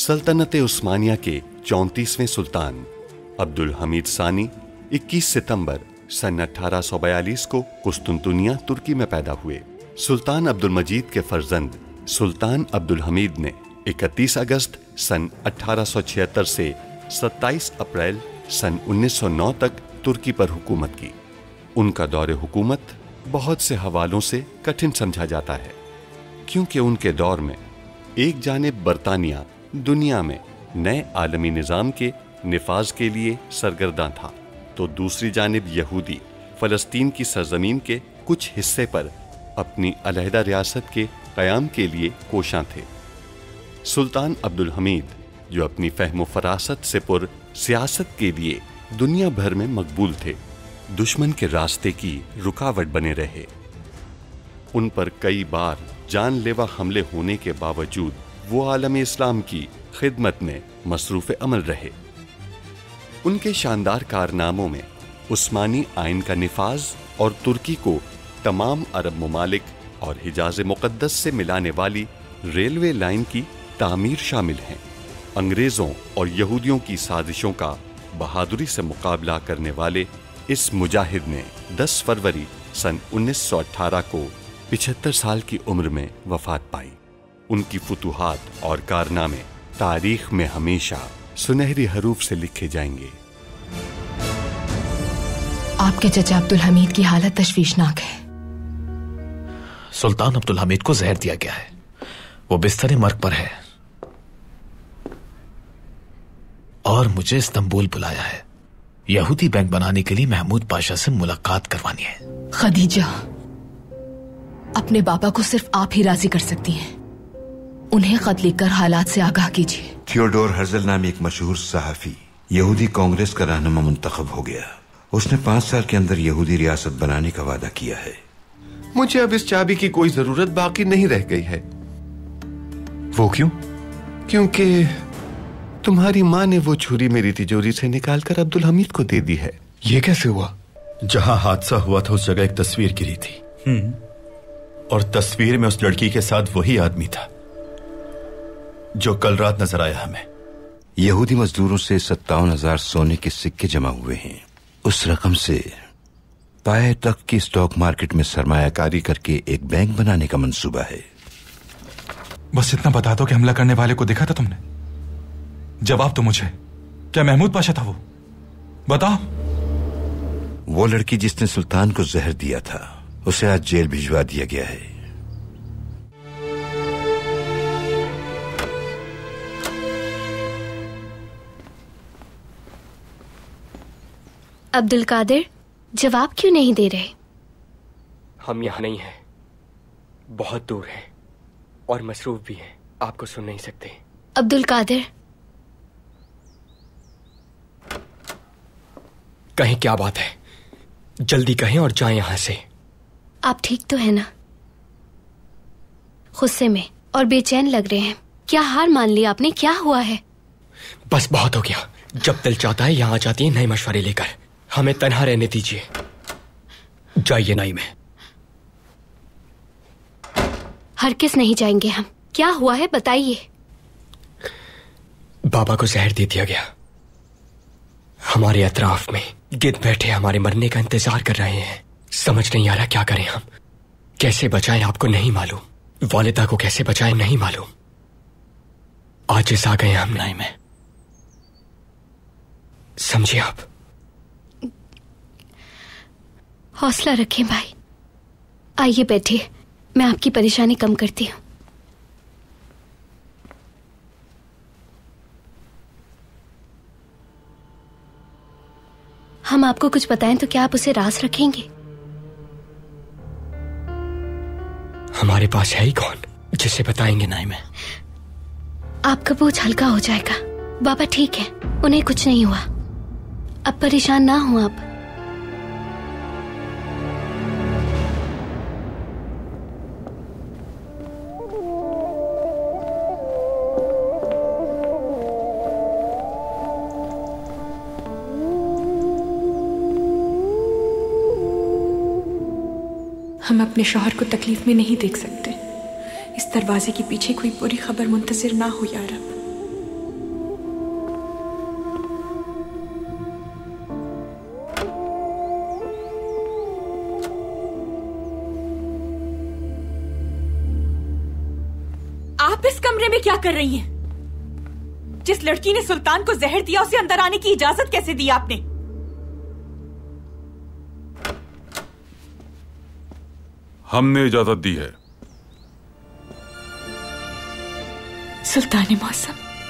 सल्तनत उस्मानिया के 34वें सुल्तान अब्दुल हमीद सानी 21 सितंबर सन 1842 को कुस्तुनतुनिया तुर्की में पैदा हुए। सुल्तान अब्दुल मजीद के फर्जंद सुल्तान अब्दुल हमीद ने 31 अगस्त सन 1876 से 27 अप्रैल सन 1909 तक तुर्की पर हुकूमत की। उनका दौरे हुकूमत बहुत से हवालों से कठिन समझा जाता है, क्योंकि उनके दौर में एक जानिब बरतानिया दुनिया में नए आलमी निज़ाम के निफाज के लिए सरगर्दा था, तो दूसरी जानिब यहूदी फ़लस्तीन की सरजमीन के कुछ हिस्से पर अपनी अलहदा रियासत के क़याम के लिए कोशां थे। सुल्तान अब्दुल हमीद, जो अपनी फ़हम फ़रासत से पुर सियासत के लिए दुनिया भर में मकबूल थे, दुश्मन के रास्ते की रुकावट बने रहे। उन पर कई बार जानलेवा हमले होने के बावजूद वो आलम इस्लाम की खिदमत में मसरूफ़ अमल रहे। उनके शानदार कारनामों में उस्मानी आइन का निफाज और तुर्की को तमाम अरब ममालिक और हिजाज मुक़द्दस से मिलाने वाली रेलवे लाइन की तामीर शामिल हैं। अंग्रेज़ों और यहूदियों की साजिशों का बहादुरी से मुकाबला करने वाले इस मुजाहिद ने 10 फरवरी सन 1918 को 75 साल की उम्र में वफात पाई। उनकी फुतूहात और कारनामे तारीख में हमेशा सुनहरी हरूफ से लिखे जाएंगे। आपके चचा अब्दुल हमीद की हालत तशवीशनाक है। सुल्तान अब्दुल हमीद को जहर दिया गया है, वो बिस्तर मर्ग पर है और मुझे इस्तांबुल बुलाया है। यहूदी बैंक बनाने के लिए महमूद पाशा से मुलाकात करवानी है। खदीजा, अपने बाबा को सिर्फ आप ही राजी कर सकती हैं। उन्हें खत लिखकर हालात से आगाह कीजिए। थियोडोर हर्जल नामी एक मशहूर सहाफी यहूदी कांग्रेस का रहनुमा मुंतखब हो गया। उसने 5 साल के अंदर यहूदी रियासत बनाने का वादा किया है। मुझे अब इस चाबी की कोई जरूरत बाकी नहीं रह गई है। वो क्यों? क्योंकि तुम्हारी माँ ने वो छुरी मेरी तिजोरी से निकालकर अब्दुल हमीद को दे दी है। ये कैसे हुआ? जहां हादसा हुआ था उस जगह एक तस्वीर गिरी थी और तस्वीर में उस लड़की के साथ वही आदमी था जो कल रात नजर आया हमें। यहूदी मजदूरों से 57,000 सोने के सिक्के जमा हुए हैं। उस रकम से पाए तक की स्टॉक मार्केट में सरमायाकारी करके एक बैंक बनाने का मंसूबा है। बस इतना बता दो कि हमला करने वाले को देखा था तुमने? जवाब तो मुझे। क्या महमूद पाशा था वो? बताओ। वो लड़की जिसने सुल्तान को जहर दिया था, उसे आज जेल भिजवा दिया गया है। अब्दुल कादिर, जवाब क्यों नहीं दे रहे? हम यहाँ नहीं हैं, बहुत दूर हैं और मसरूफ भी हैं, आपको सुन नहीं सकते। अब्दुल कादिर, कहें क्या बात है? जल्दी कहें और जाएं यहाँ से। आप ठीक तो है ना? गुस्से में और बेचैन लग रहे हैं। क्या हार मान ली आपने? क्या हुआ है? बस बहुत हो गया। जब दिल चाहता है यहाँ आ जाती है नए मशवरे लेकर। हमें तन्हा रहने दीजिए। जाइए नाई में। हरगिज़ नहीं जाएंगे हम। क्या हुआ है बताइए। बाबा को जहर दे दिया गया। हमारे अतराफ में गिद्ध बैठे हमारे मरने का इंतजार कर रहे हैं। समझ नहीं आ रहा क्या करें हम। कैसे बचाएं आपको नहीं मालूम। वालिदा को कैसे बचाएं नहीं मालूम। आजिज़ आ गए हम नाई में, समझिए आप। हौसला रखें भाई। आइए बैठिए, मैं आपकी परेशानी कम करती हूँ। हम आपको कुछ बताएं तो क्या आप उसे राज रखेंगे? हमारे पास है ही कौन जिसे बताएंगे नाई में। आपका बोझ हल्का हो जाएगा। बाबा ठीक है, उन्हें कुछ नहीं हुआ। अब परेशान ना हो आप। हम अपने शौहर को तकलीफ में नहीं देख सकते। इस दरवाजे के पीछे कोई बुरी खबर मुंतजिर ना हो या रब। आप इस कमरे में क्या कर रही हैं? जिस लड़की ने सुल्तान को जहर दिया उसे अंदर आने की इजाजत कैसे दी आपने? हमने इजाजत दी है। सुल्तान मौसम,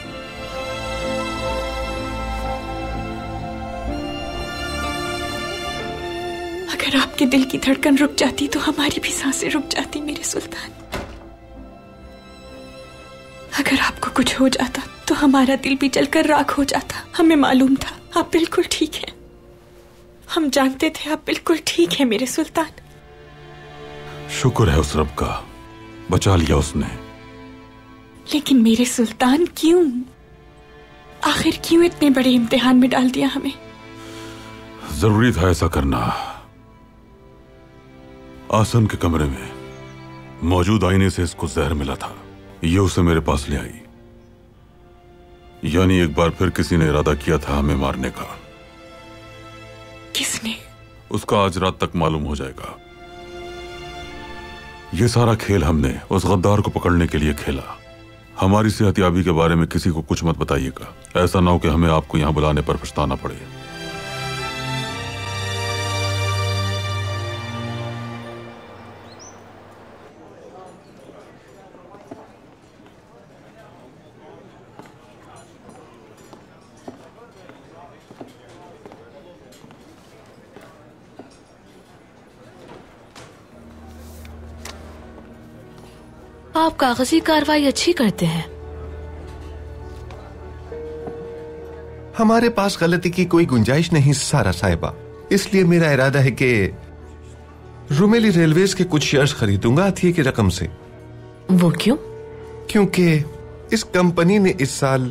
अगर आपके दिल की धड़कन रुक जाती तो हमारी भी सांसें रुक जाती मेरे सुल्तान। अगर आपको कुछ हो जाता तो हमारा दिल भी जलकर राख हो जाता। हमें मालूम था आप बिल्कुल ठीक हैं। हम जानते थे आप बिल्कुल ठीक हैं मेरे सुल्तान। शुक्र है उस रब का, बचा लिया उसने। लेकिन मेरे सुल्तान क्यों, आखिर क्यों इतने बड़े इम्तिहान में डाल दिया हमें? जरूरी था ऐसा करना। आसन के कमरे में मौजूद आईने से इसको जहर मिला था। ये उसे मेरे पास ले आई। यानी एक बार फिर किसी ने इरादा किया था हमें मारने का। किसने? उसका आज रात तक मालूम हो जाएगा। ये सारा खेल हमने उस गद्दार को पकड़ने के लिए खेला। हमारी सेहतयाबी के बारे में किसी को कुछ मत बताइएगा। ऐसा ना हो कि हमें आपको यहां बुलाने पर पछताना पड़े। आप कागजी कार्रवाई अच्छी करते हैं। हमारे पास गलती की कोई गुंजाइश नहीं सारा साहिबा। इसलिए मेरा इरादा है कि रुमेली रेलवेज के कुछ शेयर्स खरीदूंगा अतिये की रकम से। वो क्यों? क्योंकि इस कंपनी ने इस साल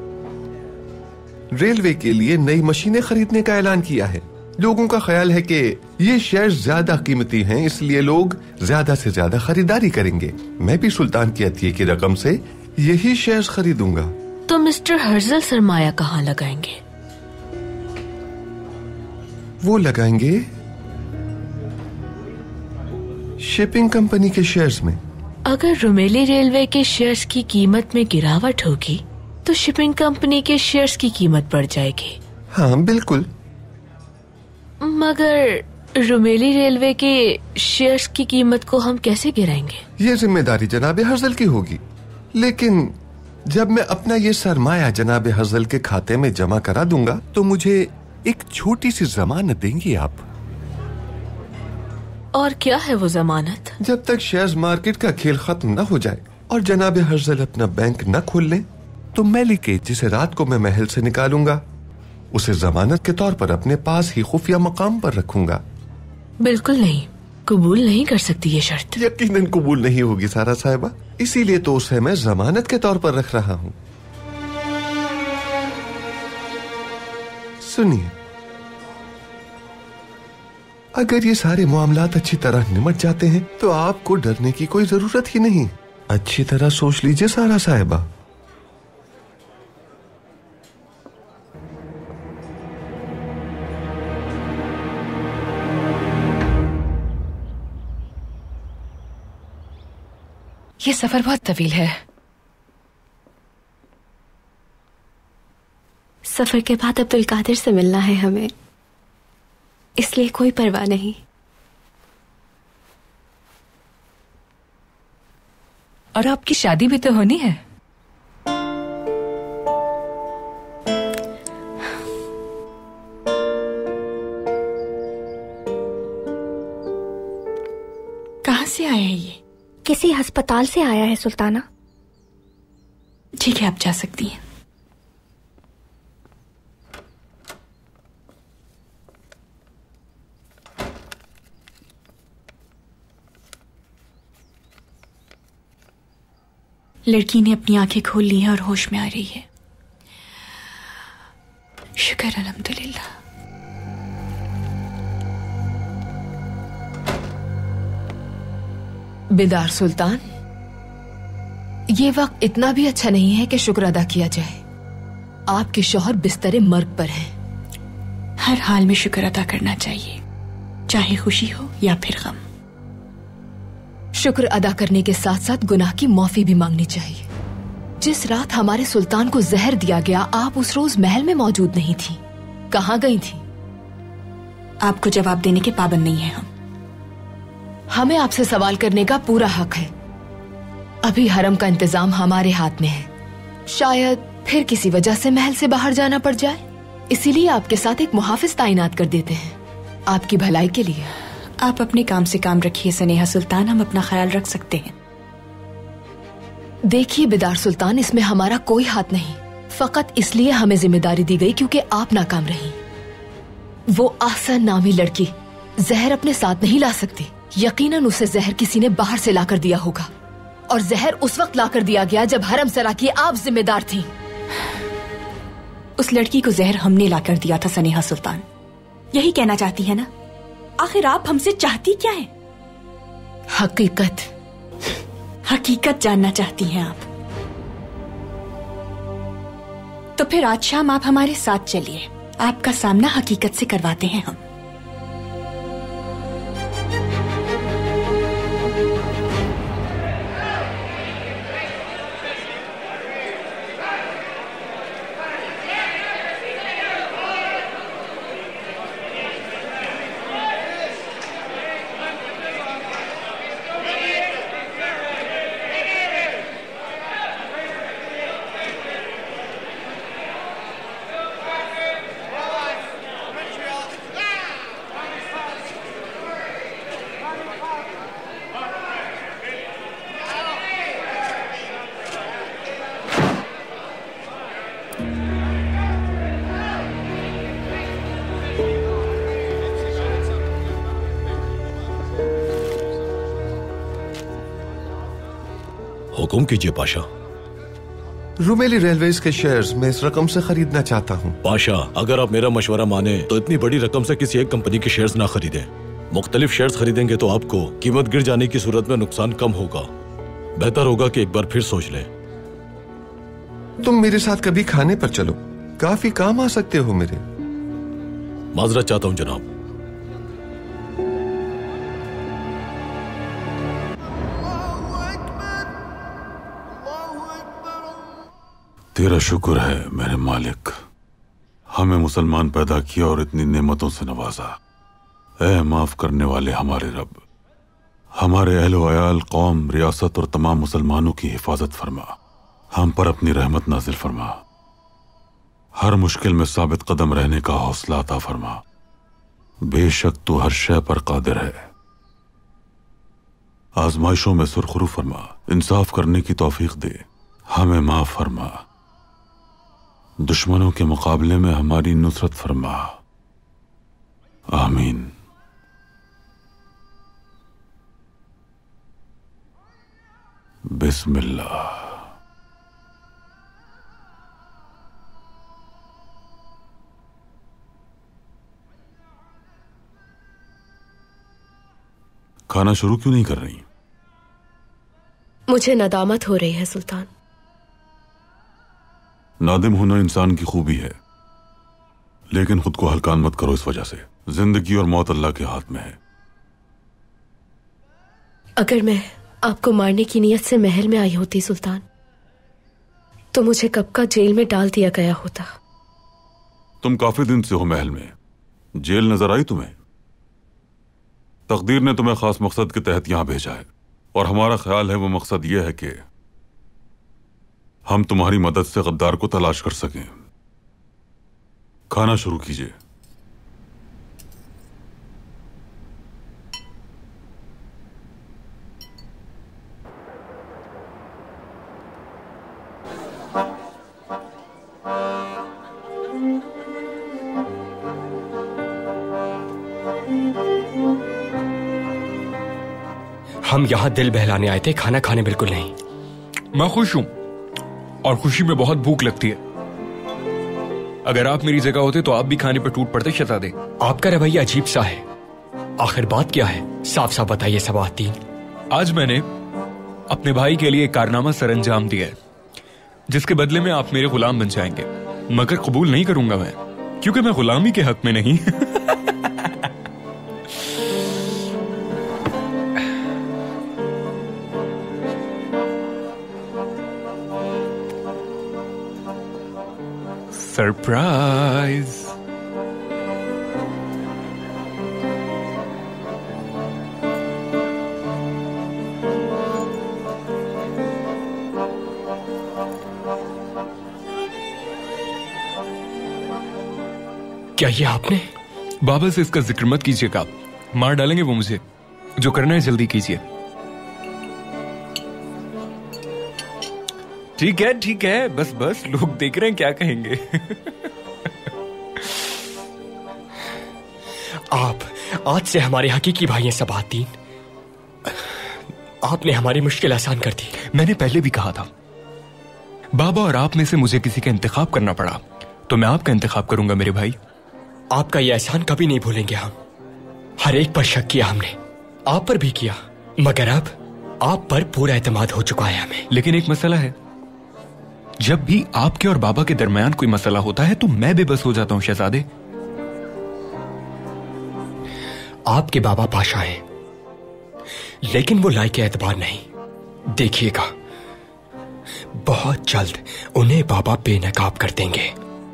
रेलवे के लिए नई मशीनें खरीदने का ऐलान किया है। लोगों का ख्याल है कि ये शेयर्स ज्यादा कीमती हैं, इसलिए लोग ज्यादा से ज्यादा खरीदारी करेंगे। मैं भी सुल्तान की अतिये की रकम से यही शेयर्स खरीदूंगा। तो मिस्टर हर्जल सरमाया कहाँ लगाएंगे? वो लगाएंगे शिपिंग कंपनी के शेयर्स में। अगर रुमेली रेलवे के शेयर्स की कीमत में गिरावट होगी तो शिपिंग कंपनी के शेयर्स की कीमत बढ़ जाएगी। हाँ बिल्कुल। मगर रुमेली रेलवे के शेयर्स की कीमत को हम कैसे गिराएंगे? ये जिम्मेदारी जनाब हर्जल की होगी। लेकिन जब मैं अपना ये सरमाया जनाब हर्जल के खाते में जमा करा दूंगा तो मुझे एक छोटी सी जमानत देंगी आप। और क्या है वो जमानत? जब तक शेयर्स मार्केट का खेल खत्म न हो जाए और जनाब हर्जल अपना बैंक न खोल लें तो मेलिके, जिसे रात को मैं महल से निकालूंगा, उसे जमानत के तौर पर अपने पास ही खुफिया मकाम पर रखूंगा। बिल्कुल नहीं, कबूल नहीं कर सकती ये शर्त। यकीनन कबूल नहीं होगी सारा साहिबा, इसीलिए तो उसे मैं जमानत के तौर पर रख रहा हूँ। सुनिए, अगर ये सारे मामलात अच्छी तरह निमट जाते हैं तो आपको डरने की कोई जरूरत ही नहीं। अच्छी तरह सोच लीजिए सारा साहिबा। ये सफर बहुत तवील है। सफर के बाद अब्दुल कादिर से मिलना है हमें, इसलिए कोई परवाह नहीं। और आपकी शादी भी तो होनी है। कहाँ से आया है ये? किसी अस्पताल से आया है सुल्ताना। ठीक है, आप जा सकती हैं। लड़की ने अपनी आंखें खोल ली हैं और होश में आ रही है। शुक्र अल्हम्दुलिल्लाह। बेदार सुल्तान, ये वक्त इतना भी अच्छा नहीं है कि शुक्र अदा किया जाए। आपके शौहर बिस्तरे मर्ग पर हैं। हर हाल में शुक्र अदा करना चाहिए, चाहे खुशी हो या फिर गम। शुक्र अदा करने के साथ साथ गुनाह की माफी भी मांगनी चाहिए। जिस रात हमारे सुल्तान को जहर दिया गया, आप उस रोज महल में मौजूद नहीं थी। कहाँ गई थी? आपको जवाब देने के पाबंद नहीं है हम। हमें आपसे सवाल करने का पूरा हक है। अभी हरम का इंतजाम हमारे हाथ में है। शायद फिर किसी वजह से महल से बाहर जाना पड़ जाए, इसीलिए आपके साथ एक मुहाफिज ताइनात कर देते हैं, आपकी भलाई के लिए। आप अपने काम से काम रखिए सनेहा सुल्तान, हम अपना ख्याल रख सकते हैं। देखिए बिदार सुल्तान, इसमें हमारा कोई हाथ नहीं। फकत इसलिए हमें जिम्मेदारी दी गई क्योंकि आप नाकाम रही। वो आसन नामी लड़की जहर अपने साथ नहीं ला सकती। यकीनन उसे जहर किसी ने बाहर से लाकर दिया होगा, और जहर उस वक्त लाकर दिया गया जब हरम सरा की आप जिम्मेदार थीं। उस लड़की को जहर हमने लाकर दिया था सनेहा सुल्तान, यही कहना चाहती है ना? आखिर आप हमसे चाहती क्या है? हकीकत जानना चाहती हैं आप? तो फिर आज शाम आप हमारे साथ चलिए, आपका सामना हकीकत से करवाते हैं हम। हुकुम कीजिए पाशा। रुमेली रेलवेज के शेयर्स मैं इस रकम से खरीदना चाहता हूँ। पाशा, अगर आप मेरा मशवरा माने तो इतनी बड़ी रकम से किसी एक कंपनी के शेयर्स ना खरीदें। मुख्तलिफ शेयर्स खरीदेंगे तो आपको कीमत गिर जाने की सूरत में नुकसान कम होगा। बेहतर होगा कि एक बार फिर सोच लें। तुम मेरे साथ कभी खाने पर चलो, काफी काम आ सकते हो मेरे। माजरत चाहता हूँ जनाब। तेरा शुक्र है मेरे मालिक, हमें मुसलमान पैदा किया और इतनी नेमतों से नवाजा। ऐ माफ करने वाले हमारे रब, हमारे अहलो अयाल, कौम, रियासत और तमाम मुसलमानों की हिफाजत फरमा। हम पर अपनी रहमत नाजिल फरमा। हर मुश्किल में साबित कदम रहने का हौसला अता फरमा। बेशक तू हर शय पर कादिर है। आजमाइशों में सुरखरू फरमा, इंसाफ करने की तौफीक दे, हमें माफ फरमा। दुश्मनों के मुकाबले में हमारी नुसरत फरमा। आमीन। बिस्मिल्लाह। खाना शुरू क्यों नहीं कर रही? मुझे नदामत हो रही है सुल्तान। नादिम होना इंसान की खूबी है, लेकिन खुद को हल्कान मत करो इस वजह से। जिंदगी और मौत अल्लाह के हाथ में है। अगर मैं आपको मारने की नीयत से महल में आई होती सुल्तान, तो मुझे कब का जेल में डाल दिया गया होता। तुम काफी दिन से हो महल में, जेल नजर आई तुम्हें? तकदीर ने तुम्हें खास मकसद के तहत यहां भेजा है, और हमारा ख्याल है वो मकसद यह है कि हम तुम्हारी मदद से गद्दार को तलाश कर सकें। खाना शुरू कीजिए। हम यहाँ दिल बहलाने आए थे, खाना खाने बिल्कुल नहीं। मैं खुश हूं, और खुशी में बहुत भूख लगती है। अगर आप मेरी जगह होते तो आप भी खाने पर टूट पड़ते शहजादे। आपका रवैया अजीब सा है। आखिर बात क्या है? साफ साफ बताइए सबातीन। आज मैंने अपने भाई के लिए एक कारनामा सरअंजाम दिया है, जिसके बदले में आप मेरे गुलाम बन जाएंगे। मगर कबूल नहीं करूंगा मैं, क्योंकि मैं गुलामी के हक में नहीं। सरप्राइज। क्या ये आपने? बाबा से इसका जिक्र मत कीजिएगा, मार डालेंगे वो मुझे। जो करना है जल्दी कीजिए। ठीक है, बस बस, लोग देख रहे हैं, क्या कहेंगे। आप आज से हमारे हकीकी भाई हैं सबातीन। आपने हमारी मुश्किल आसान कर दी। मैंने पहले भी कहा था, बाबा और आप में से मुझे किसी का इंतखाब करना पड़ा तो मैं आपका इंतखाब करूंगा मेरे भाई। आपका यह एहसान कभी नहीं भूलेंगे हम। हर एक पर शक किया हमने, आप पर भी किया, मगर अब आप पर पूरा एतमाद हो चुका है हमें। लेकिन एक मसला है, जब भी आपके और बाबा के दरमियान कोई मसला होता है तो मैं बेबस हो जाता हूं शहजादे। आपके बाबा पाशा हैं, लेकिन वो लायक एतबार नहीं। देखिएगा, बहुत जल्द उन्हें बाबा बेनकाब कर देंगे।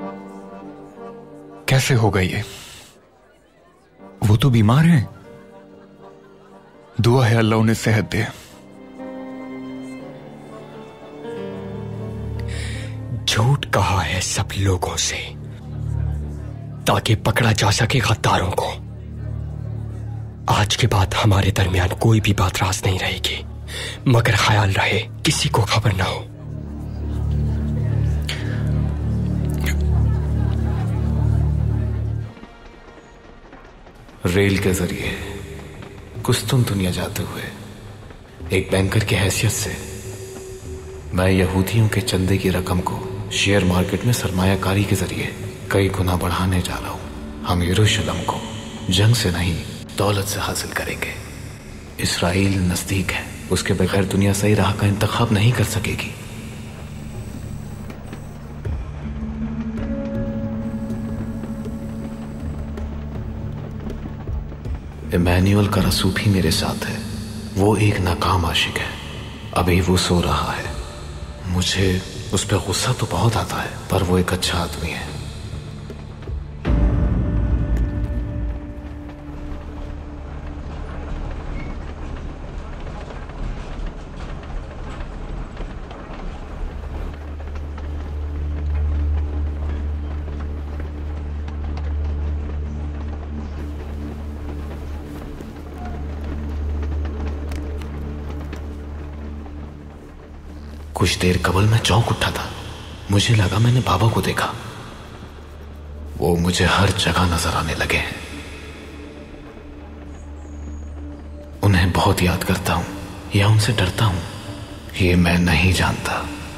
कैसे होगा ये? वो तो बीमार हैं। दुआ है अल्लाह उन्हें सेहत दे। झूठ कहा है सब लोगों से ताकि पकड़ा जा सके गद्दारों को। आज के बाद हमारे दरमियान कोई भी बात राज नहीं रहेगी, मगर ख्याल रहे किसी को खबर ना हो। रेल के जरिए कुस्तुनतुनिया जाते हुए एक बैंकर की हैसियत से मैं यहूदियों के चंदे की रकम को शेयर मार्केट में सरमायाकारी के जरिए कई गुना बढ़ाने जा रहा हूं। हम यरूशलेम को जंग से नहीं दौलत से हासिल करेंगे। इसराइल नजदीक है, उसके बगैर दुनिया सही राह का इंतखाब नहीं कर सकेगी। इमैनुअल का रसूल भी मेरे साथ है। वो एक नाकाम आशिक है, अभी वो सो रहा है। मुझे उस पर गुस्सा तो बहुत आता है, पर वो एक अच्छा आदमी है। कुछ देर कबल मैं चौंक उठा था। मुझे लगा मैंने बाबा को देखा। वो मुझे हर जगह नजर आने लगे हैं। उन्हें बहुत याद करता हूं या उनसे डरता हूं, ये मैं नहीं जानता।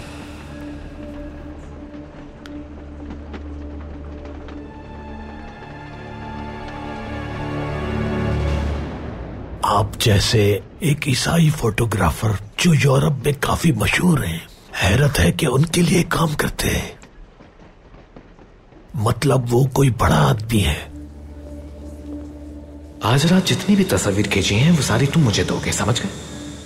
आप जैसे एक ईसाई फोटोग्राफर जो यूरोप में काफी मशहूर हैं, हैरत है कि उनके लिए काम करते हैं। मतलब वो कोई बड़ा आदमी है। आज रात जितनी भी तस्वीर खींची हैं वो सारी तुम मुझे दोगे, समझ गए?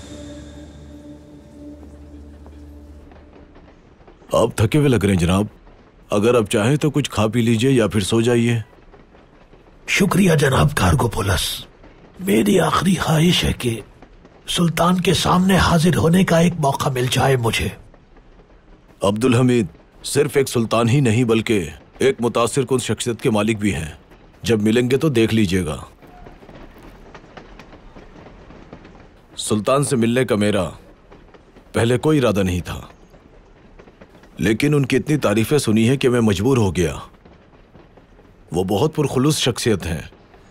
आप थके हुए लग रहे हैं जनाब। अगर आप चाहें तो कुछ खा पी लीजिए या फिर सो जाइए। शुक्रिया जनाब कार्गोपोलस। मेरी आखिरी ख्वाहिश है कि सुल्तान के सामने हाजिर होने का एक मौका मिल जाए मुझे। अब्दुल हमीद सिर्फ एक सुल्तान ही नहीं बल्कि एक मुतासिर कुन शख्सियत के मालिक भी हैं। जब मिलेंगे तो देख लीजिएगा। सुल्तान से मिलने का मेरा पहले कोई इरादा नहीं था, लेकिन उनकी इतनी तारीफें सुनी है कि मैं मजबूर हो गया। वो बहुत पुरखुलूस शख्सियत हैं।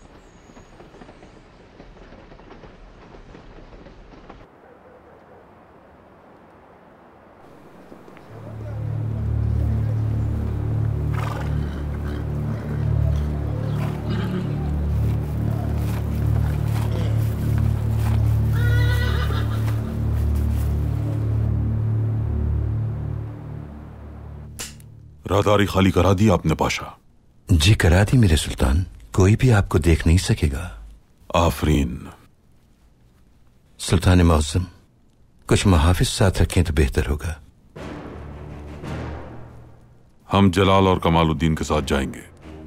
राहदारी खाली करा दी आपने पाशा? जी करा दी मेरे सुल्तान। कोई भी आपको देख नहीं सकेगा। आफरीन। सुल्तान मौसम, कुछ मुहाफिज साथ रखें तो बेहतर होगा। हम जलाल और कमालुद्दीन के साथ जाएंगे।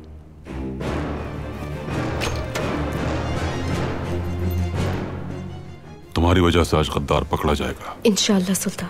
तुम्हारी वजह से आज गद्दार पकड़ा जाएगा। इंशाअल्लाह सुल्तान।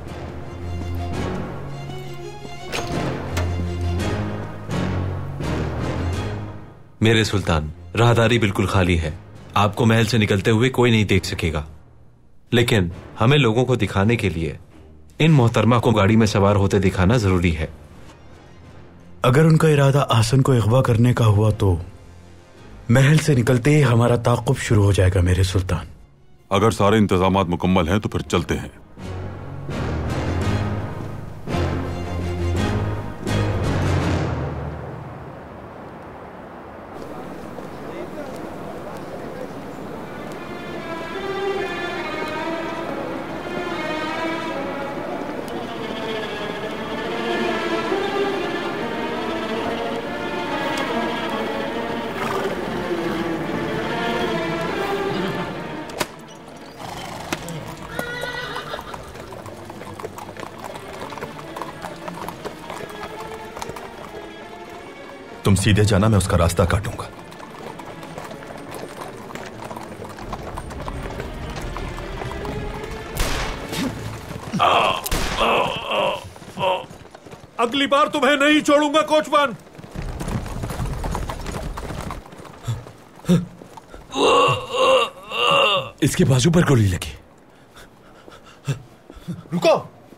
मेरे सुल्तान, राहदारी बिल्कुल खाली है। आपको महल से निकलते हुए कोई नहीं देख सकेगा, लेकिन हमें लोगों को दिखाने के लिए इन मोहतरमा को गाड़ी में सवार होते दिखाना जरूरी है। अगर उनका इरादा आसन को अगवा करने का हुआ तो महल से निकलते ही हमारा ताक़ुब शुरू हो जाएगा मेरे सुल्तान। अगर सारे इंतजामात मुकम्मल हैं तो फिर चलते हैं। तुम सीधे जाना, मैं उसका रास्ता काटूंगा। अगली बार तुम्हें नहीं छोड़ूंगा कोचवान। इसके बाजू पर गोली लगी। रुको।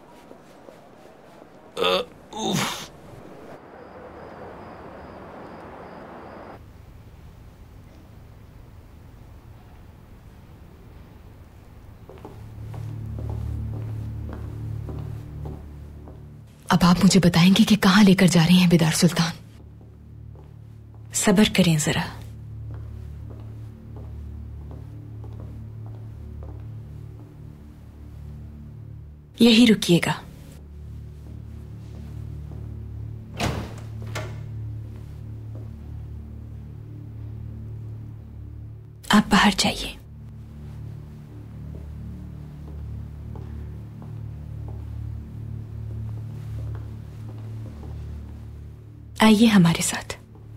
अब आप मुझे बताएंगे कि कहां लेकर जा रही हैं बेदार सुल्तान? सब्र करें जरा। यही रुकिएगा। आप बाहर जाइए। आइए हमारे साथ।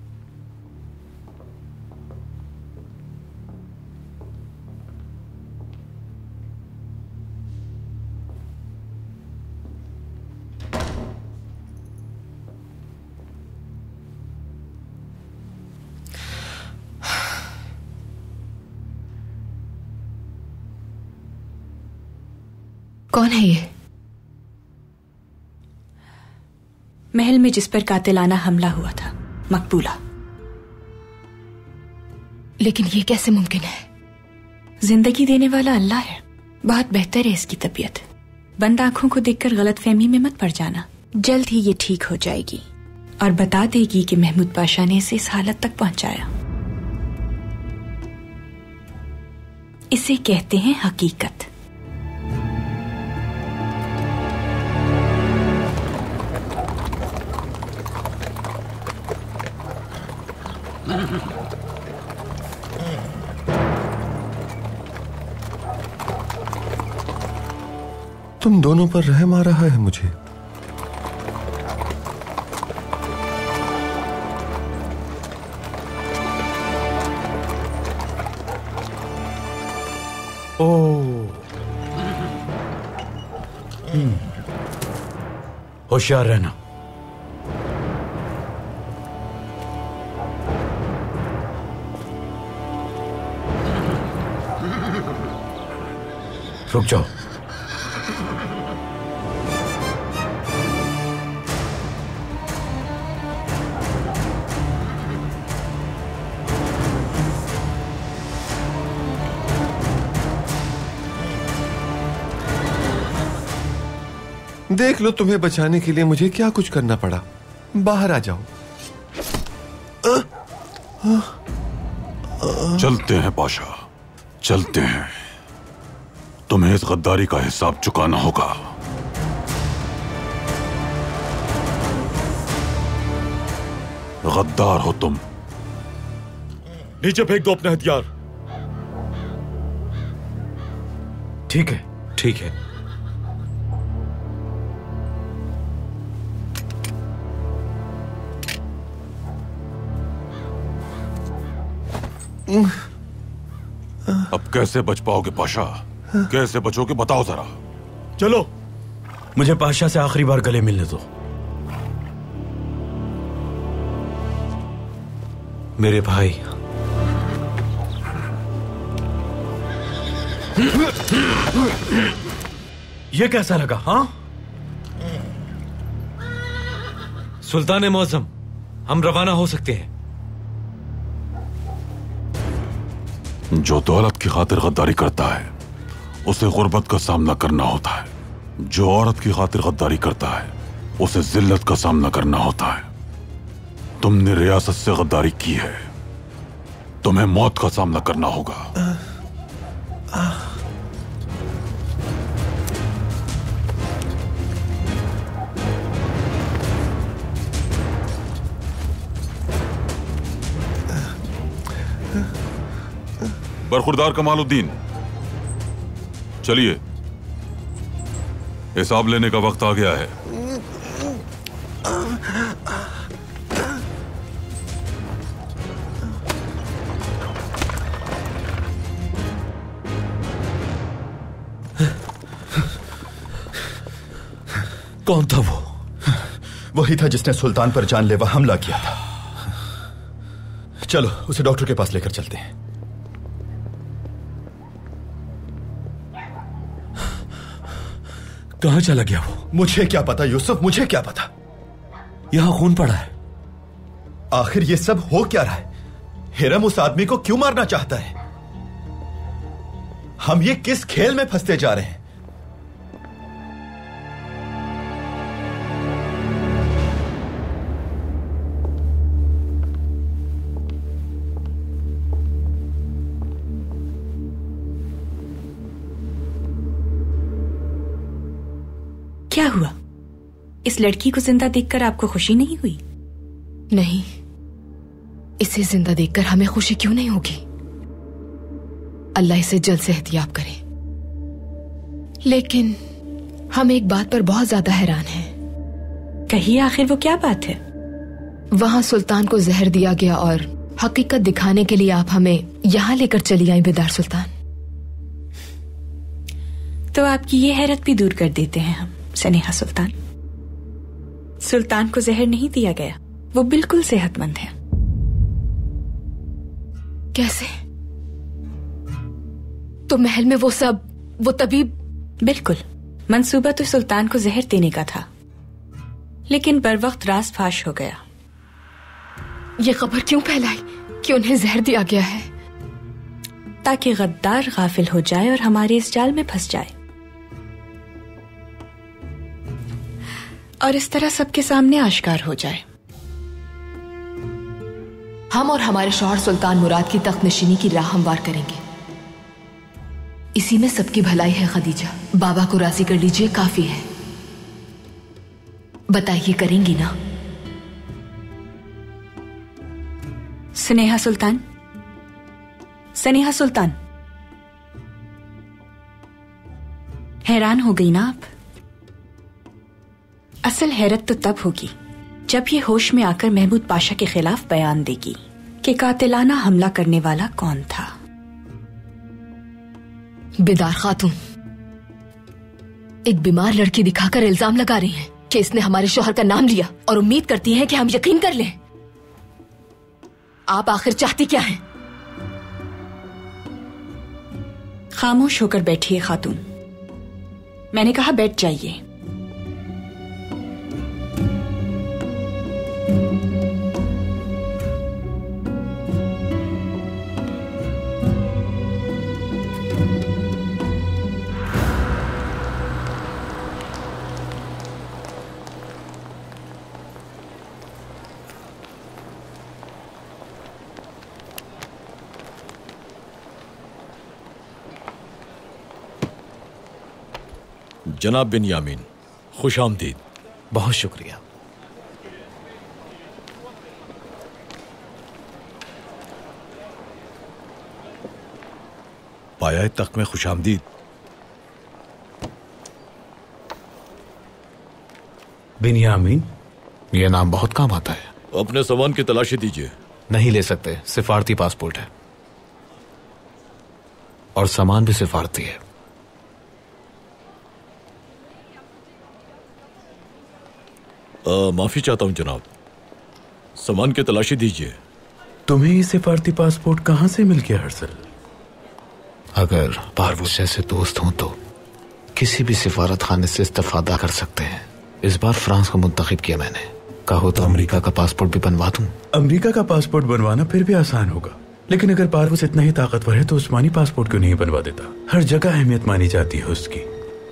कौन है ये? महल में जिस पर कातिलाना हमला हुआ था, मकबूला। लेकिन ये कैसे मुमकिन है? जिंदगी देने वाला अल्लाह है। बहुत बेहतर है इसकी तबीयत। बंद आंखों को देखकर गलतफहमी में मत पड़ जाना। जल्द ही ये ठीक हो जाएगी और बता देगी कि महमूद पाशा ने इसे इस हालत तक पहुंचाया। इसे कहते हैं हकीकत। तुम दोनों पर रहम आ रहा है मुझे। होशियार रहना। रुक जाओ। देख लो तुम्हें बचाने के लिए मुझे क्या कुछ करना पड़ा। बाहर आ जाओ। चलते हैं पाशा, चलते हैं। तुम्हें इस गद्दारी का हिसाब चुकाना होगा। गद्दार हो तुम। नीचे फेंक दो अपने हथियार। ठीक है, ठीक है। अब कैसे बच पाओगे पाशा? कैसे बचोगे बताओ जरा। चलो, मुझे पाशा से आखिरी बार गले मिलने दो। मेरे भाई, ये कैसा लगा? हाँ सुल्तान मौसम, हम रवाना हो सकते हैं। जो दौलत की खातिर गद्दारी करता है उसे गुर्बत का सामना करना होता है। जो औरत की खातिर गद्दारी करता है उसे जिल्लत का सामना करना होता है। तुमने रियासत से गद्दारी की है, तुम्हें मौत का सामना करना होगा। बरखुरदार कमालुद्दीन, चलिए, हिसाब लेने का वक्त आ गया है। कौन था वो? वही था जिसने सुल्तान पर जानलेवा हमला किया था। चलो उसे डॉक्टर के पास लेकर चलते हैं। कहां चला गया वो? मुझे क्या पता यूसुफ, मुझे क्या पता। यहां खून पड़ा है। आखिर ये सब हो क्या रहा है? हिरम उस आदमी को क्यों मारना चाहता है? हम ये किस खेल में फंसते जा रहे हैं? क्या हुआ? इस लड़की को जिंदा देखकर आपको खुशी नहीं हुई? नहीं, इसे जिंदा देखकर हमें खुशी क्यों नहीं होगी? अल्लाह इसे जल्द सेहतियाब करे। लेकिन हम एक बात पर बहुत ज्यादा हैरान हैं। कहिए, आखिर वो क्या बात है? वहां सुल्तान को जहर दिया गया और हकीकत दिखाने के लिए आप हमें यहां लेकर चली आई बेदार सुल्तान। तो आपकी ये हैरत भी दूर कर देते हैं हम सनेहा सुल्तान। सुल्तान को जहर नहीं दिया गया, वो बिल्कुल सेहतमंद है। कैसे? तो महल में वो तबीब? बिल्कुल, मंसूबा तो सुल्तान को जहर देने का था, लेकिन बर वक्त राज फाश हो गया। ये खबर क्यों फैलाई कि उन्हें जहर दिया गया है? ताकि गद्दार गाफिल हो जाए और हमारे इस जाल में फंस जाए, और इस तरह सबके सामने आश्कार हो जाए। हम और हमारे शौहर सुल्तान मुराद की तख्त नशीनी की राह हमवार करेंगे। इसी में सबकी भलाई है खदीजा। बाबा को राजी कर लीजिए, काफी है। बताइए, करेंगी ना? सनेहा सुल्तान, सनेहा सुल्तान, हैरान हो गई ना आप? असल हैरत तो तब होगी जब ये होश में आकर महमूद पाशा के खिलाफ बयान देगी कि कातिलाना हमला करने वाला कौन था। बेदार खातून, एक बीमार लड़की दिखाकर इल्जाम लगा रही हैं कि इसने हमारे शौहर का नाम लिया और उम्मीद करती हैं कि हम यकीन कर लें। आप आखिर चाहती क्या हैं? खामोश होकर बैठिए खातून। मैंने कहा बैठ जाइए। जनाब बिन्यामीन, खुश आमदीद। बहुत शुक्रिया। पाया तख्त में खुश आमदीद। बिन्यामीन, यह नाम बहुत काम आता है। अपने सामान की तलाशी दीजिए। नहीं ले सकते, सिफारती पासपोर्ट है। और सामान भी सिफारती है। माफी चाहता हूं जनाब, सामान की तलाशी दीजिए। तुम्हें ये सिफारती पासपोर्ट कहां से मिल गया हर्षल? अगर पारवूस जैसे दोस्त हों तो किसी भी सिफारत खाने से इस्तेफादा कर सकते हैं। इस बार फ्रांस को मुंतखब किया मैंने। कहो तो अमेरिका का पासपोर्ट भी बनवा दूं। अमेरिका का पासपोर्ट बनवाना फिर भी आसान होगा, लेकिन अगर पारवूस इतना ही ताकतवर है तो उस्मानी पासपोर्ट क्यों नहीं बनवा देता? हर जगह अहमियत मानी जाती है उसकी।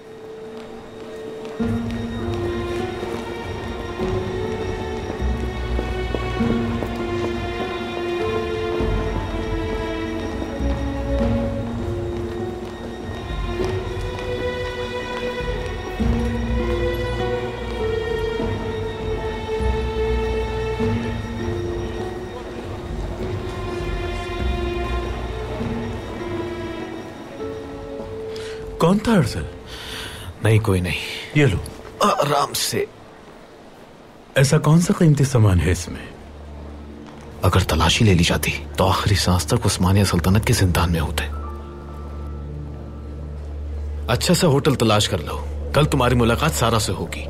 कौन था हर्षल? नहीं, कोई नहीं। ये लो, आराम से। ऐसा कौन सा कीमती सामान है इसमें? अगर तलाशी ले ली जाती तो आखिरी सांस तक उस्मानिया सल्तनत के जिंदान में होते। अच्छा सा होटल तलाश कर लो, कल तुम्हारी मुलाकात सारा से होगी।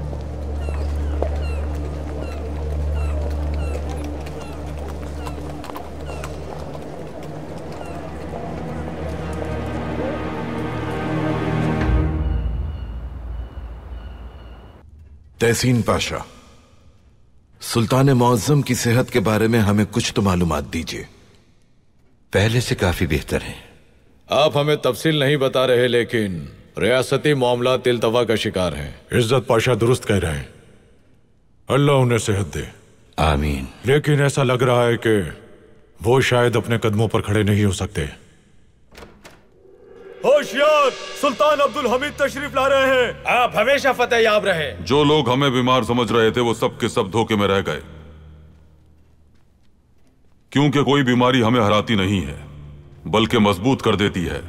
तहसीन पाशा, सुल्तान मुअज्जम की सेहत के बारे में हमें कुछ तो मालूमात दीजिए। पहले से काफी बेहतर है। आप हमें तफसील नहीं बता रहे, लेकिन रियासती मामला तिलतवा का शिकार हैं। इज्जत पाशा दुरुस्त कह रहे हैं, अल्लाह उन्हें सेहत दे। आमीन। लेकिन ऐसा लग रहा है कि वो शायद अपने कदमों पर खड़े नहीं हो सकते। होशियार, सुल्तान अब्दुल हमीद तशरीफ ला रहे हैं। आप हमेशा फतेह याब रहे। जो लोग हमें बीमार समझ रहे थे वो सब के सब धोखे में रह गए, क्योंकि कोई बीमारी हमें हराती नहीं है बल्कि मजबूत कर देती है।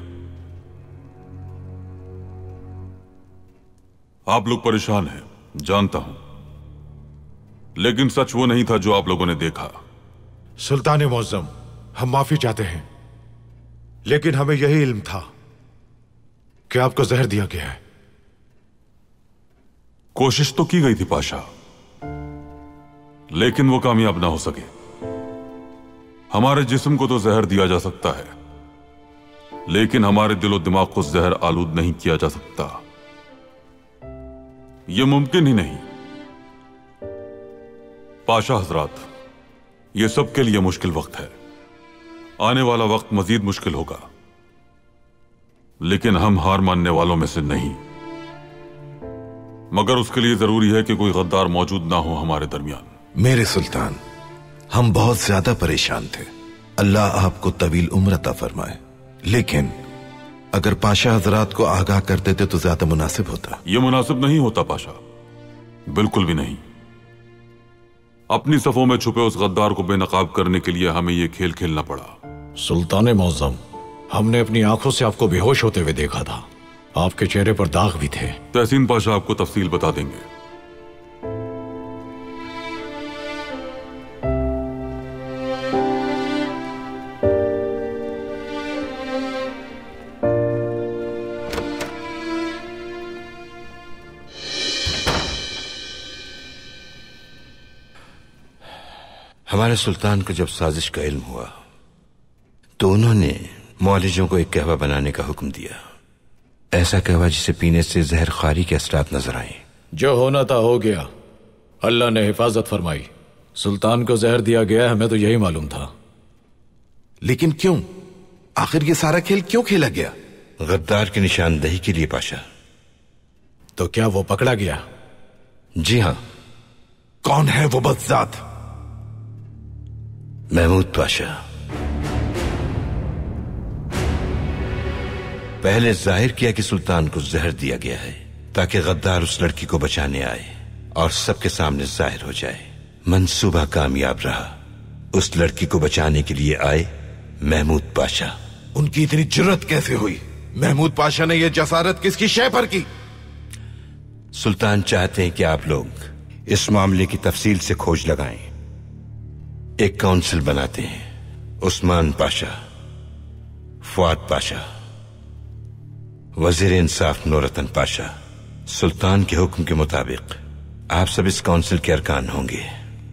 आप लोग परेशान हैं, जानता हूं, लेकिन सच वो नहीं था जो आप लोगों ने देखा। सुल्तान मुअज्जम, हम माफी चाहते हैं, लेकिन हमें यही इल्म था कि आपको जहर दिया गया है। कोशिश तो की गई थी पाशा, लेकिन वो कामयाब ना हो सके। हमारे जिस्म को तो जहर दिया जा सकता है, लेकिन हमारे दिलो दिमाग को जहर आलूद नहीं किया जा सकता। यह मुमकिन ही नहीं। पाशा हजरात, यह सबके लिए मुश्किल वक्त है। आने वाला वक्त मजीद मुश्किल होगा, लेकिन हम हार मानने वालों में से नहीं। मगर उसके लिए जरूरी है कि कोई गद्दार मौजूद ना हो हमारे दरमियान। मेरे सुल्तान, हम बहुत ज्यादा परेशान थे। अल्लाह आपको तवील उम्र अता फरमाए, लेकिन अगर पाशा हजरात को आगाह कर देते तो ज्यादा मुनासिब होता। यह मुनासिब नहीं होता पाशा, बिल्कुल भी नहीं। अपनी सफों में छुपे उस गद्दार को बेनकाब करने के लिए हमें यह खेल खेलना पड़ा। सुल्तान मुअज्जम, हमने अपनी आंखों से आपको बेहोश होते हुए देखा था। आपके चेहरे पर दाग भी थे। तहसीन पाशा आपको तफसील बता देंगे। हमारे सुल्तान को जब साजिश का इल्म हुआ तो उन्होंने मौलिजों को एक कहवा बनाने का हुक्म दिया। ऐसा कहवा जिसे पीने से जहर खारी के असरात नजर आए। जो होना था हो गया, अल्लाह ने हिफाजत फरमाई। सुल्तान को जहर दिया गया, हमें तो यही मालूम था। लेकिन क्यों? आखिर ये सारा खेल क्यों खेला गया? गद्दार की निशानदेही के लिए पाशा। तो क्या वो पकड़ा गया? जी हां। कौन है वो बदजात? महमूद पाशा। पहले जाहिर किया कि सुल्तान को जहर दिया गया है ताकि गद्दार उस लड़की को बचाने आए और सबके सामने जाहिर हो जाए। मंसूबा कामयाब रहा। उस लड़की को बचाने के लिए आए महमूद पाशा। उनकी इतनी जुर्रत कैसे हुई? महमूद पाशा ने यह जसारत किसकी शय पर की? सुल्तान चाहते हैं कि आप लोग इस मामले की तफसील से खोज लगाएं। एक काउंसिल बनाते हैं। उस्मान पाशा, फुआद पाशा, वजीर इंसाफ नूरतन पाशा, सुल्तान के हुक्म के मुताबिक आप सब इस काउंसिल के अरकान होंगे।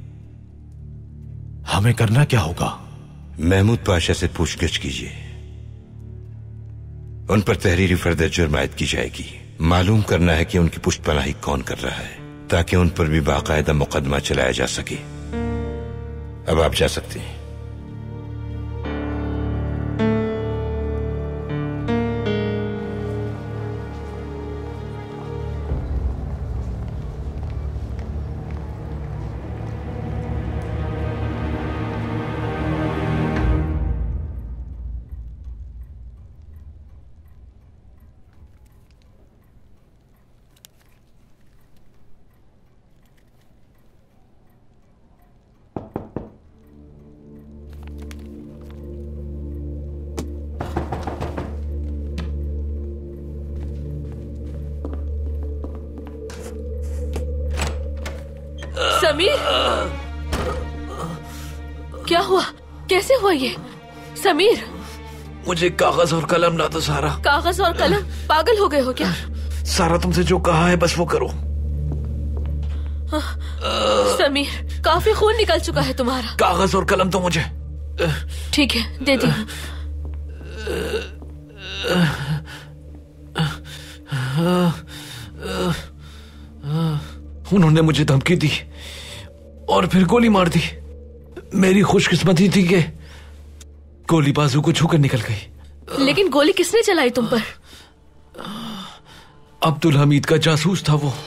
हमें करना क्या होगा? महमूद पाशा से पूछगिछ कीजिए। उन पर तहरीरी फर्द जुर्म आयद की जाएगी। मालूम करना है कि उनकी पुष्टपनाही कौन कर रहा है, ताकि उन पर भी बाकायदा मुकदमा चलाया जा सके। अब आप जा सकते हैं। समीर, क्या हुआ? कैसे हुआ ये? समीर, मुझे कागज और कलम ला दो सारा। कागज और कलम? पागल हो गए हो क्या? सारा तुमसे जो कहा है बस वो करो। समीर, काफी खून निकल चुका है तुम्हारा। कागज और कलम तो मुझे। ठीक है, दे दी। उन्होंने मुझे धमकी दी और फिर गोली मार दी। मेरी खुशकिस्मती थी कि गोली बाजू को छूकर निकल गई। लेकिन गोली किसने चलाई तुम पर? अब्दुल हमीद का जासूस था वो।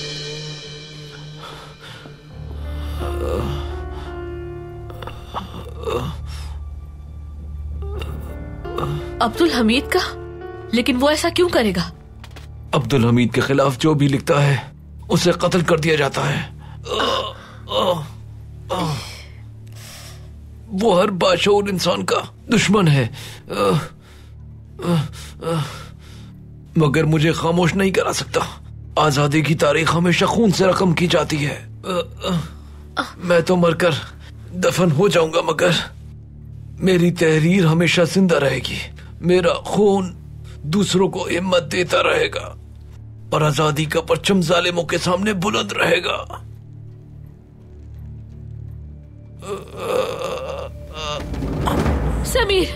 अब्दुल हमीद का? लेकिन वो ऐसा क्यों करेगा? अब्दुल हमीद के खिलाफ जो भी लिखता है उसे कत्ल कर दिया जाता है। वो हर बाशऊर इंसान का दुश्मन है। मगर मुझे खामोश नहीं करा सकता। आजादी की तारीख हमेशा खून से रकम की जाती है। मैं तो मरकर दफन हो जाऊंगा, मगर मेरी तहरीर हमेशा जिंदा रहेगी। मेरा खून दूसरों को हिम्मत देता रहेगा और आजादी का परचम जालिमों के सामने बुलंद रहेगा। समीर,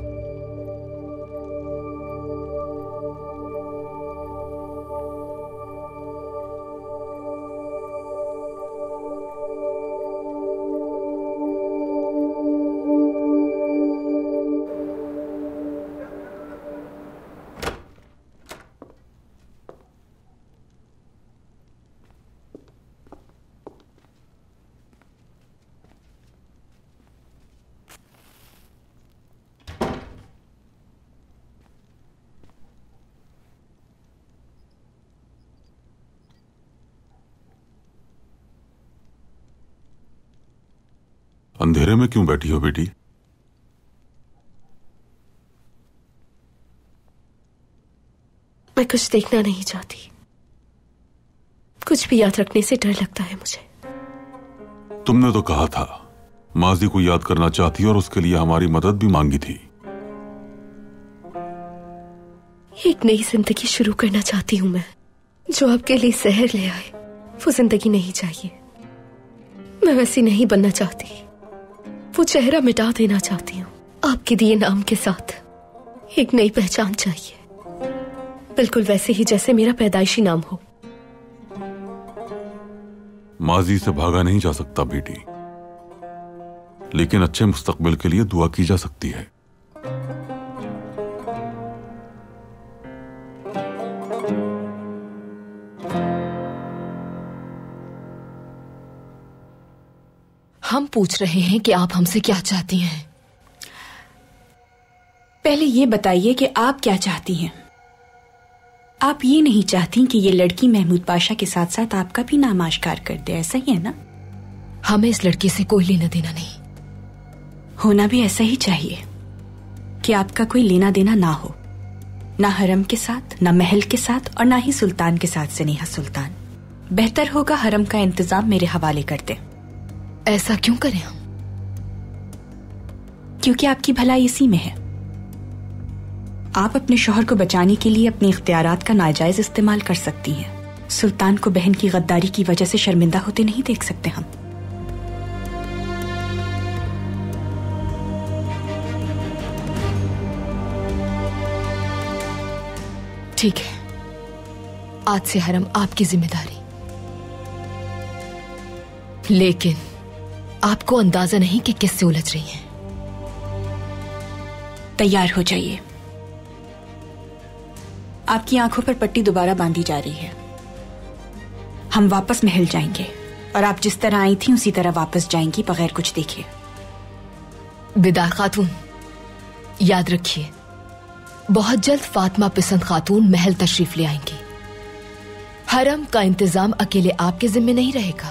अंधेरे में क्यों बैठी हो बेटी? मैं कुछ देखना नहीं चाहती। कुछ भी याद रखने से डर लगता है मुझे। तुमने तो कहा था माजी को याद करना चाहती और उसके लिए हमारी मदद भी मांगी थी। एक नई जिंदगी शुरू करना चाहती हूं मैं, जो आपके लिए जहर ले आए। वो जिंदगी नहीं चाहिए। मैं वैसी नहीं बनना चाहती। वो चेहरा मिटा देना चाहती हूँ। आपके दिए नाम के साथ एक नई पहचान चाहिए, बिल्कुल वैसे ही जैसे मेरा पैदाइशी नाम हो। माजी से भागा नहीं जा सकता बेटी, लेकिन अच्छे मुस्तकबिल के लिए दुआ की जा सकती है। हम पूछ रहे हैं कि आप हमसे क्या चाहती हैं। पहले ये बताइए कि आप क्या चाहती हैं। आप ये नहीं चाहती कि ये लड़की महमूद पाशा के साथ साथ आपका भी नाम आश्कार कर दे, ऐसा ही है ना? हमें इस लड़की से कोई लेना देना नहीं। होना भी ऐसा ही चाहिए कि आपका कोई लेना देना ना हो, ना हरम के साथ, ना महल के साथ और ना ही सुल्तान के साथ। स्नेहा सुल्तान, बेहतर होगा हरम का इंतजाम मेरे हवाले कर दे। ऐसा क्यों करें हम? क्योंकि आपकी भलाई इसी में है। आप अपने शौहर को बचाने के लिए अपने इख्तियारात का नाजायज इस्तेमाल कर सकती हैं। सुल्तान को बहन की गद्दारी की वजह से शर्मिंदा होते नहीं देख सकते हम। ठीक है, आज से हरम आपकी जिम्मेदारी, लेकिन आपको अंदाजा नहीं कि किससे उलझ रही हैं। तैयार हो जाइए, आपकी आंखों पर पट्टी दोबारा बांधी जा रही है। हम वापस महल जाएंगे और आप जिस तरह आई थी उसी तरह वापस जाएंगी बगैर कुछ देखे। बिदार खातून, याद रखिए बहुत जल्द फातिमा पिसंद खातून महल तशरीफ ले आएंगी। हरम का इंतजाम अकेले आपके जिम्मे नहीं रहेगा।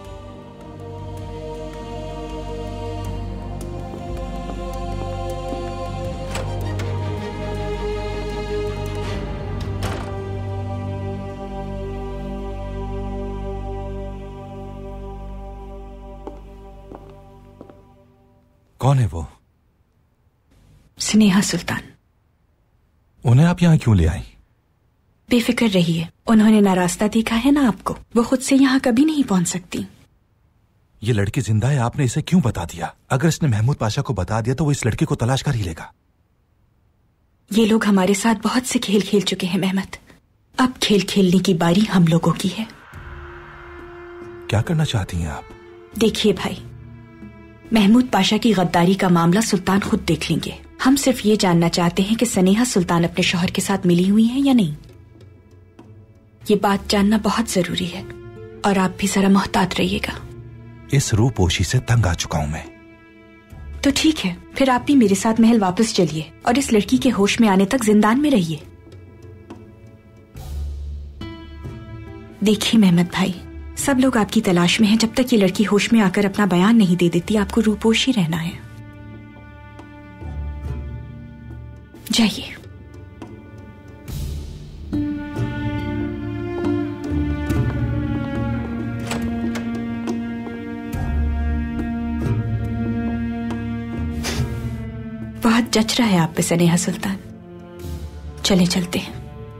कौन है वो? स्नेहा सुल्तान। उन्हें आप यहाँ क्यों ले आई? बेफिक्र रहिए, उन्होंने ना रास्ता देखा है ना आपको। वो खुद से यहाँ कभी नहीं पहुंच सकती। ये लड़की जिंदा है, आपने इसे क्यों बता दिया? अगर इसने महमूद पाशा को बता दिया तो वो इस लड़की को तलाश कर ही लेगा। ये लोग हमारे साथ बहुत से खेल खेल चुके हैं मेहमत। अब खेल खेलने की बारी हम लोगों की है। क्या करना चाहती हैं आप? देखिए भाई, महमूद पाशा की गद्दारी का मामला सुल्तान खुद देख लेंगे। हम सिर्फ ये जानना चाहते हैं कि स्नेहा सुल्तान अपने शौहर के साथ मिली हुई है या नहीं। ये बात जानना बहुत जरूरी है और आप भी जरा मोहतात रहिएगा। इस रूपोशी से तंग आ चुका हूं मैं। तो ठीक है, फिर आप भी मेरे साथ महल वापस चलिए और इस लड़की के होश में आने तक जिंदान में रहिए। देखिए मेहमत भाई, सब लोग आपकी तलाश में हैं। जब तक ये लड़की होश में आकर अपना बयान नहीं दे देती, आपको रूपोशी रहना है। जाइए। बहुत जच रहा है आप पे स्नेहा सुल्तान। चले चलते हैं।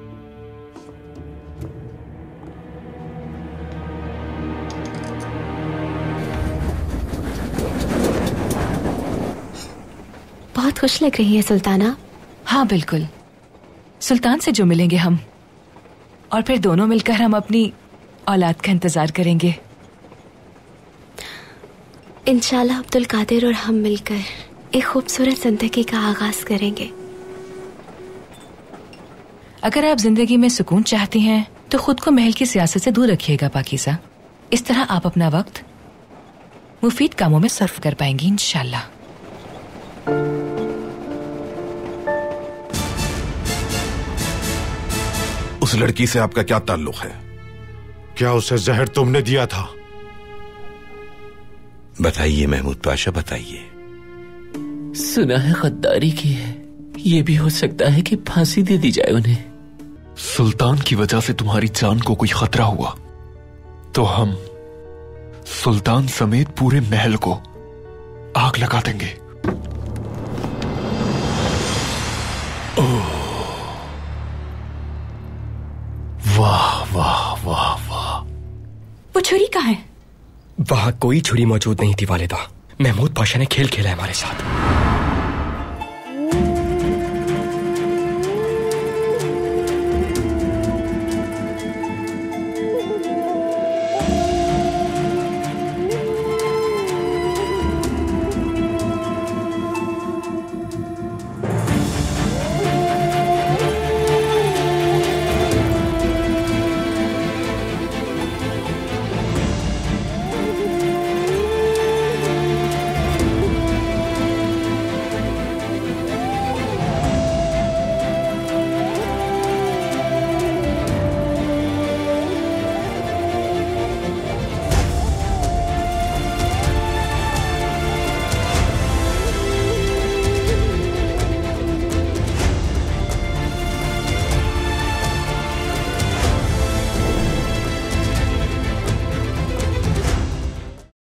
बहुत खुश लग रही है सुल्ताना। हाँ बिल्कुल, सुल्तान से जो मिलेंगे हम, और फिर दोनों मिलकर हम अपनी औलाद का इंतजार करेंगे। इंशाल्लाह अब्दुल कादिर और हम मिलकर एक खूबसूरत जिंदगी का आगाज करेंगे। अगर आप जिंदगी में सुकून चाहती हैं तो खुद को महल की सियासत से दूर रखिएगा पाकीज़ा। इस तरह आप अपना वक्त मुफीद कामों में सर्फ कर पाएंगी इंशाल्लाह। उस लड़की से आपका क्या ताल्लुक है? क्या उसे जहर तुमने दिया था? बताइए महमूद पाशा, बताइए। सुना है गद्दारी की है। ये भी हो सकता है कि फांसी दे दी जाए उन्हें। सुल्तान की वजह से तुम्हारी जान को कोई खतरा हुआ तो हम सुल्तान समेत पूरे महल को आग लगा देंगे। वाह वाह वाह वाह। वो छुरी कहाँ है? वहां कोई छुरी मौजूद नहीं थी वालिदा। महमूद पाशा ने खेल खेला है हमारे साथ।